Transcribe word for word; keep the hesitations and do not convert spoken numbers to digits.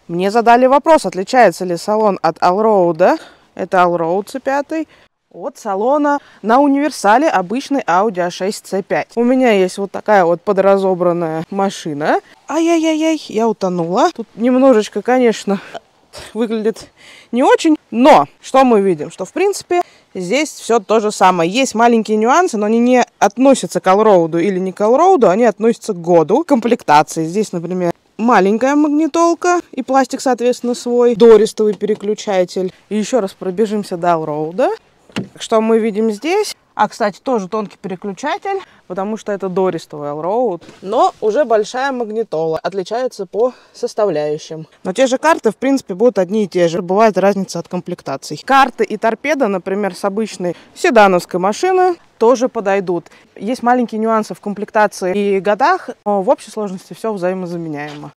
Мне задали вопрос, отличается ли салон от Allroad, это Allroad си пять, от салона на универсале обычный Audi а шесть си пять. У меня есть вот такая вот подразобранная машина. Ай-яй-яй-яй, я утонула. Тут немножечко, конечно, выглядит не очень, но что мы видим? Что, в принципе, здесь все то же самое. Есть маленькие нюансы, но они не относятся к Allroad или не к Allroad, они относятся к году комплектации. Здесь, например, маленькая магнитолка и пластик, соответственно, свой, дористовый переключатель. И еще раз пробежимся до Allroad. Что мы видим здесь? А, кстати, тоже тонкий переключатель, потому что это дористовый Allroad. Но уже большая магнитола. Отличается по составляющим. Но те же карты, в принципе, будут одни и те же. Бывает разница от комплектаций. Карты и торпеда, например, с обычной седановской машины, тоже подойдут. Есть маленькие нюансы в комплектации и годах, но в общей сложности все взаимозаменяемо.